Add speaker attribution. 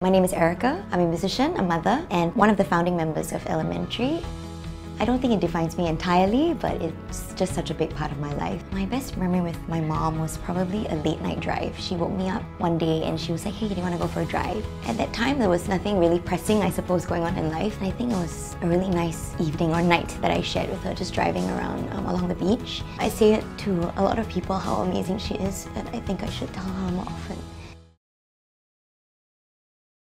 Speaker 1: My name is Aarika. I'm a musician, a mother, and one of the founding members of Elementary. I don't think it defines me entirely, but it's just such a big part of my life. My best memory with my mom was probably a late night drive. She woke me up one day and she was like, hey, do you want to go for a drive? At that time, there was nothing really pressing, I suppose, going on in life. And I think it was a really nice evening or night that I shared with her, just driving around along the beach. I say it to a lot of people how amazing she is, but I think I should tell her more often.